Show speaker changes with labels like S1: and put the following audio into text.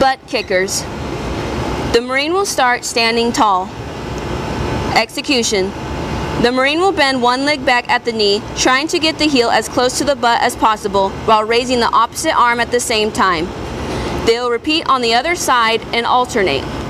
S1: Butt kickers. The Marine will start standing tall. Execution. The Marine will bend one leg back at the knee, trying to get the heel as close to the butt as possible while raising the opposite arm at the same time. They will repeat on the other side and alternate.